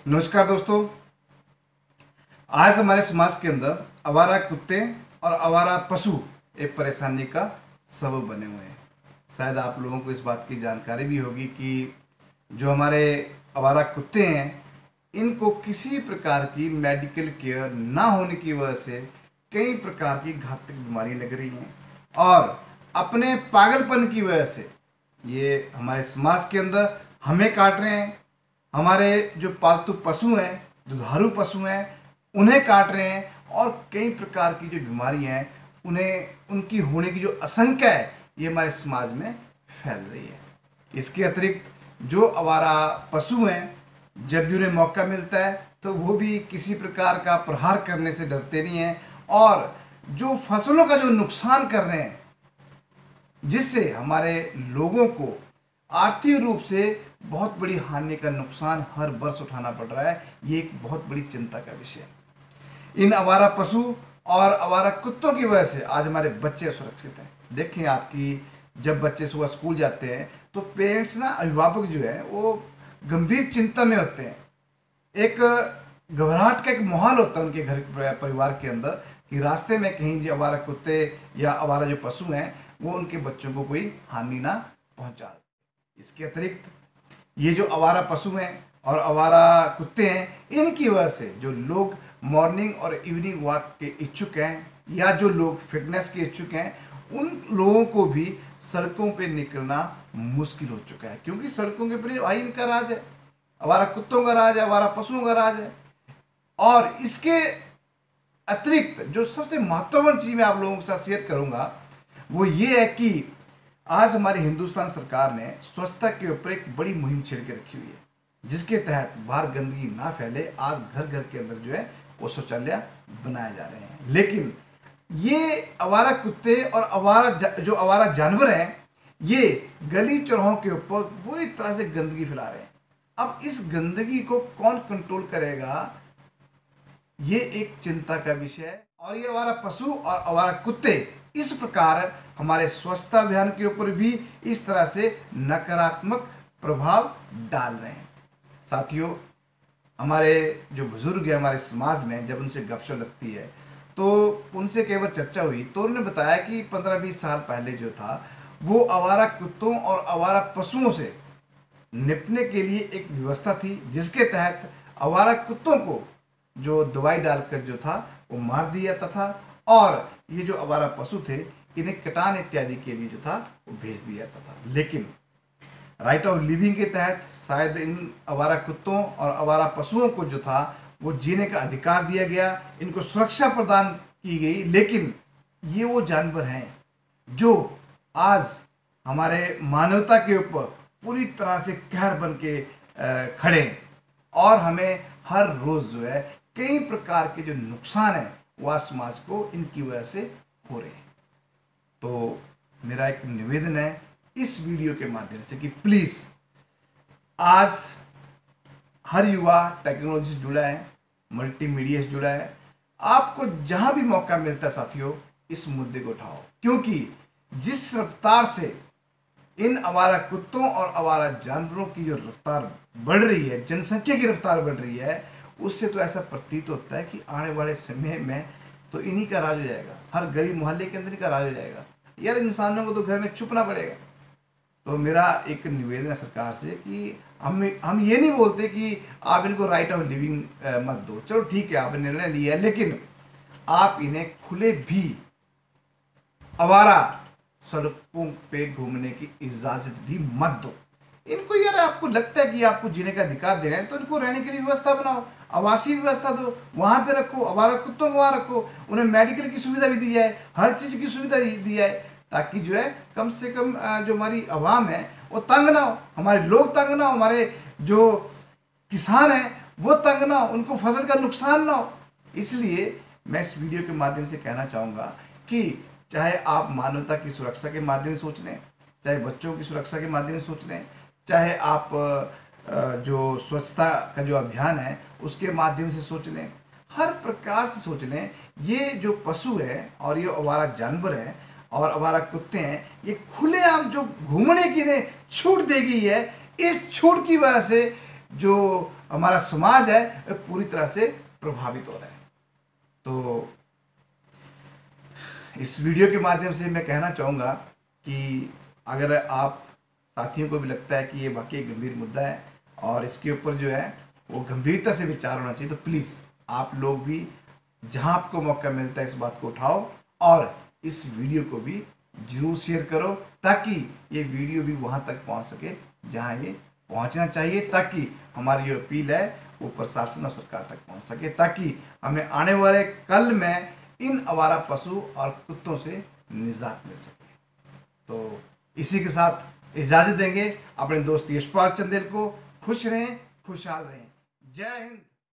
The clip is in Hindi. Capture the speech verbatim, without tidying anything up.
नमस्कार दोस्तों। आज हमारे समाज के अंदर आवारा कुत्ते और आवारा पशु एक परेशानी का सबब बने हुए हैं। शायद आप लोगों को इस बात की जानकारी भी होगी कि जो हमारे आवारा कुत्ते हैं, इनको किसी प्रकार की मेडिकल केयर ना होने की वजह से कई प्रकार की घातक बीमारी लग रही हैं और अपने पागलपन की वजह से ये हमारे समाज के अंदर हमें काट रहे हैं। हमारे जो पालतू पशु हैं, दुधारू पशु हैं, उन्हें काट रहे हैं और कई प्रकार की जो बीमारियां हैं उन्हें उनकी होने की जो आशंका है ये हमारे समाज में फैल रही है। इसके अतिरिक्त जो आवारा पशु हैं, जब भी उन्हें मौका मिलता है तो वो भी किसी प्रकार का प्रहार करने से डरते नहीं हैं और जो फसलों का जो नुकसान कर रहे हैं, जिससे हमारे लोगों को आर्थिक रूप से बहुत बड़ी हानि का नुकसान हर वर्ष उठाना पड़ रहा है। ये एक बहुत बड़ी चिंता का विषय है। इन आवारा पशु और आवारा कुत्तों की वजह से आज हमारे बच्चे सुरक्षित हैं। देखें आपकी, जब बच्चे सुबह स्कूल जाते हैं तो पेरेंट्स ना, अभिभावक जो है वो गंभीर चिंता में होते हैं। एक घबराहट का एक माहौल होता है उनके घर परिवार के अंदर कि रास्ते में कहीं जो आवारा कुत्ते या आवारा जो पशु हैं वो उनके बच्चों को कोई हानि ना पहुंचा। इसके अतिरिक्त ये जो आवारा पशु हैं और आवारा कुत्ते हैं, इनकी वजह से जो लोग मॉर्निंग और इवनिंग वॉक के इच्छुक हैं या जो लोग फिटनेस के इच्छुक हैं, उन लोगों को भी सड़कों पे निकलना मुश्किल हो चुका है, क्योंकि सड़कों के ऊपर भाई इनका राज है, आवारा कुत्तों का राज है, आवारा पशुओं का राज है। और इसके अतिरिक्त जो सबसे महत्वपूर्ण चीज मैं आप लोगों के साथ शेयर करूंगा वो ये है कि आज हमारी हिंदुस्तान सरकार ने स्वच्छता के ऊपर एक बड़ी मुहिम छेड़ के रखी हुई है, जिसके तहत बाहर गंदगी ना फैले। आज घर घर के अंदर जो है वो शौचालय बनाए जा रहे हैं। लेकिन ये आवारा कुत्ते और आवारा जो आवारा जानवर हैं, ये गली चौराहों के ऊपर पूरी तरह से गंदगी फैला रहे हैं। अब इस गंदगी को कौन कंट्रोल करेगा, ये एक चिंता का विषय है। और ये आवारा पशु और आवारा कुत्ते इस प्रकार हमारे स्वच्छता अभियान के ऊपर भी इस तरह से नकारात्मक प्रभाव डाल रहे हैं। साथियों, हमारे जो बुजुर्ग हैं हमारे समाज में, जब उनसे गपशप लगती है तो उनसे कई बार चर्चा हुई तो उन्होंने बताया कि पंद्रह बीस साल पहले जो था वो आवारा कुत्तों और आवारा पशुओं से निपटने के लिए एक व्यवस्था थी, जिसके तहत आवारा कुत्तों को जो दवाई डालकर जो था वो मार दिया जाता था और ये जो आवारा पशु थे इन्हें कटान इत्यादि के लिए जो था वो भेज दिया जाता था। लेकिन राइट ऑफ लिविंग के तहत शायद इन आवारा कुत्तों और आवारा पशुओं को जो था वो जीने का अधिकार दिया गया, इनको सुरक्षा प्रदान की गई। लेकिन ये वो जानवर हैं जो आज हमारे मानवता के ऊपर पूरी तरह से कहर बन के खड़े हैं और हमें हर रोज जो है कई प्रकार के जो नुकसान है वह समाज को इनकी वजह से हो रहे हैं। तो मेरा एक निवेदन है इस वीडियो के माध्यम से कि प्लीज, आज हर युवा टेक्नोलॉजी से जुड़ा है, मल्टीमीडिया से जुड़ा है। आपको जहां भी मौका मिलता है साथियों, इस मुद्दे को उठाओ, क्योंकि जिस रफ्तार से इन आवारा कुत्तों और आवारा जानवरों की जो रफ्तार बढ़ रही है, जनसंख्या की रफ्तार बढ़ रही है, उससे तो ऐसा प्रतीत होता है कि आने वाले समय में तो इन्हीं का राज हो जाएगा। हर गरीब मोहल्ले के अंदर ही का राज हो जाएगा। यार, इंसानों को तो घर में छुपना पड़ेगा। तो मेरा एक निवेदन है सरकार से कि हम हम ये नहीं बोलते कि आप इनको राइट ऑफ लिविंग मत दो, चलो ठीक है आपने निर्णय लिया है, लेकिन आप इन्हें खुले भी आवारा सड़कों पे घूमने की इजाजत भी मत दो। इनको यार, आपको लगता है कि आपको जीने का अधिकार दे रहे हैं तो इनको रहने के लिए व्यवस्था बनाओ, आवासीय व्यवस्था दो, वहां पे रखो, आवारा कुत्तों को वहां रखो, उन्हें मेडिकल की सुविधा भी दी जाए, हर चीज की सुविधा दी जाए, ताकि जो है कम से कम जो हमारी आवाम है वो तंग ना हो, हमारे लोग तंग ना हो, हमारे जो किसान हैं वो तंग ना हो, उनको फसल का नुकसान ना हो। इसलिए मैं इस वीडियो के माध्यम से कहना चाहूँगा कि चाहे आप मानवता की सुरक्षा के माध्यम से सोच लें, चाहे बच्चों की सुरक्षा के माध्यम से सोच लें, चाहे आप जो स्वच्छता का जो अभियान है उसके माध्यम से सोच लें, हर प्रकार से सोच लें। ये जो पशु है और ये आवारा जानवर है और आवारा कुत्ते हैं, ये खुलेआम जो घूमने की ने छूट दी गई है, इस छूट की वजह से जो हमारा समाज है वह पूरी तरह से प्रभावित हो रहा है। तो इस वीडियो के माध्यम से मैं कहना चाहूँगा कि अगर आप साथियों को भी लगता है कि ये वाकई गंभीर मुद्दा है और इसके ऊपर जो है वो गंभीरता से विचार होना चाहिए, तो प्लीज़ आप लोग भी जहां आपको मौका मिलता है इस बात को उठाओ और इस वीडियो को भी जरूर शेयर करो, ताकि ये वीडियो भी वहां तक पहुंच सके जहां ये पहुंचना चाहिए, ताकि हमारी जो अपील है वो प्रशासन और सरकार तक पहुंच सके, ताकि हमें आने वाले कल में इन आवारा पशु और कुत्तों से निजात मिल सके। तो इसी के साथ इजाज़त देंगे अपने दोस्त यशपाल चंदेल को। खुश रहें, खुशहाल रहें। जय हिंद।